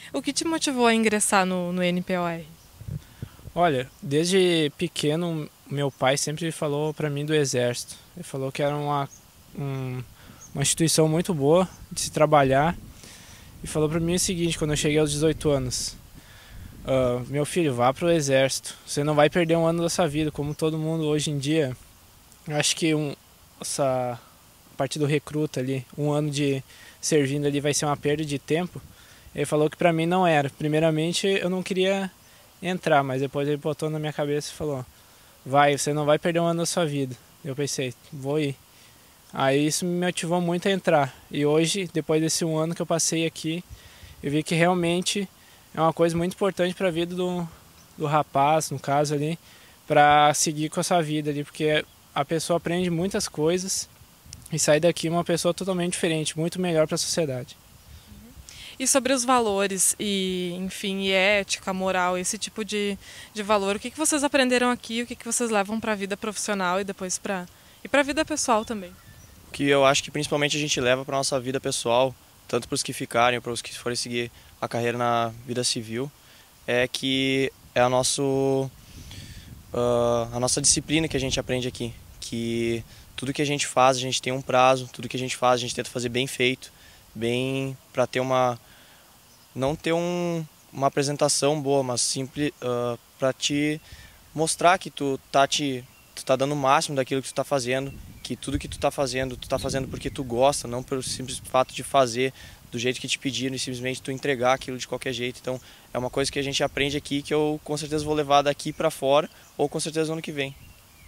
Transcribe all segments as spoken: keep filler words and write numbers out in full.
O que te motivou a ingressar no, no N P O R? Olha, desde pequeno, meu pai sempre falou para mim do Exército. Ele falou que era uma, um, uma instituição muito boa de se trabalhar. E falou para mim o seguinte, quando eu cheguei aos dezoito anos. Uh, meu filho, vá para o Exército. Você não vai perder um ano da sua vida, como todo mundo hoje em dia. Eu acho que um, essa parte do recruta ali, um ano de servindo ali vai ser uma perda de tempo. Ele falou que para mim não era. Primeiramente, eu não queria entrar, mas depois ele botou na minha cabeça e falou: vai, você não vai perder um ano da sua vida. Eu pensei, vou ir. Aí isso me motivou muito a entrar. E hoje, depois desse um ano que eu passei aqui, eu vi que realmente é uma coisa muito importante para a vida do, do rapaz, no caso ali, para seguir com a sua vida ali, porque a pessoa aprende muitas coisas e sai daqui uma pessoa totalmente diferente, muito melhor para a sociedade. E sobre os valores e, enfim, e ética, moral, esse tipo de, de valor, o que, que vocês aprenderam aqui, o que, que vocês levam para a vida profissional e depois para e para a vida pessoal também? Que eu acho que principalmente a gente leva para nossa vida pessoal, tanto para os que ficarem, para os que forem seguir a carreira na vida civil, é que é a, nosso, uh, a nossa disciplina que a gente aprende aqui, que tudo que a gente faz a gente tem um prazo, tudo que a gente faz a gente tenta fazer bem feito, bem para ter uma não ter um, uma apresentação boa, mas simples uh, para te mostrar que tu tá te tu tá dando o máximo daquilo que tu tá fazendo, que tudo que tu tá fazendo, tu tá fazendo porque tu gosta, não pelo simples fato de fazer do jeito que te pediram e simplesmente tu entregar aquilo de qualquer jeito. Então, é uma coisa que a gente aprende aqui que eu com certeza vou levar daqui para fora ou com certeza no ano que vem.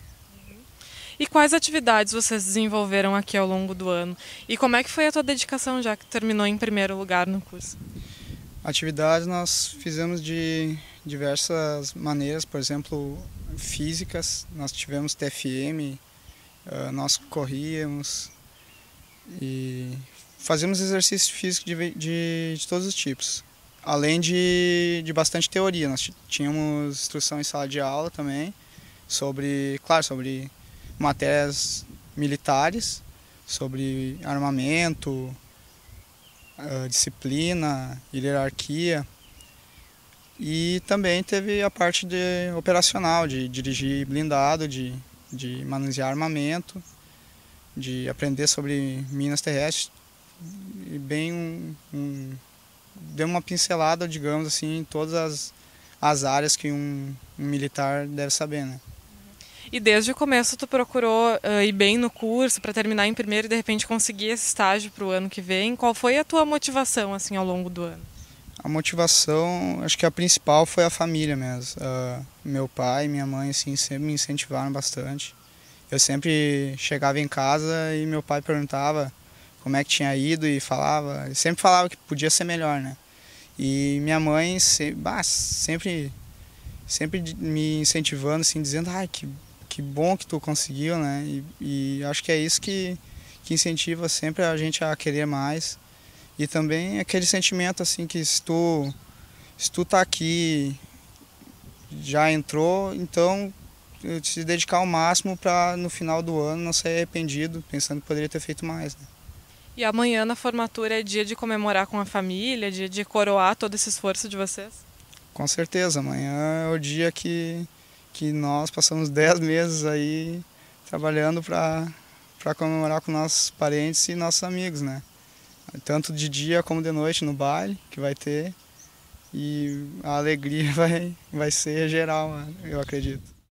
E quais atividades vocês desenvolveram aqui ao longo do ano? E como é que foi a tua dedicação, já que terminou em primeiro lugar no curso? Atividades nós fizemos de diversas maneiras, por exemplo, físicas, nós tivemos T F M, nós corríamos e fazíamos exercício físico de, de, de todos os tipos. Além de, de bastante teoria, nós tínhamos instrução em sala de aula também, sobre, claro, sobre matérias militares, sobre armamento, Uh, disciplina, hierarquia, e também teve a parte de operacional, de dirigir blindado, de, de manusear armamento, de aprender sobre minas terrestres, e bem um, um, deu uma pincelada, digamos assim, em todas as, as áreas que um, um militar deve saber, né? E desde o começo tu procurou uh, ir bem no curso para terminar em primeiro e de repente conseguir esse estágio para o ano que vem. Qual foi a tua motivação assim ao longo do ano? A motivação, acho que a principal foi a família mesmo. Uh, meu pai e minha mãe assim, sempre me incentivaram bastante. Eu sempre chegava em casa e meu pai perguntava como é que tinha ido e falava, ele sempre falava que podia ser melhor, né? E minha mãe se, bah, sempre, sempre me incentivando, assim, dizendo, ai, que que bom que tu conseguiu, né? E, e acho que é isso que, que incentiva sempre a gente a querer mais. E também aquele sentimento assim que se tu, se tu tá aqui, já entrou, então se dedicar ao máximo para no final do ano não ser arrependido, pensando que poderia ter feito mais, né? E amanhã na formatura é dia de comemorar com a família, dia de coroar todo esse esforço de vocês? Com certeza, amanhã é o dia que que nós passamos dez meses aí trabalhando para para comemorar com nossos parentes e nossos amigos, né? Tanto de dia como de noite no baile que vai ter, e a alegria vai, vai ser geral, eu acredito.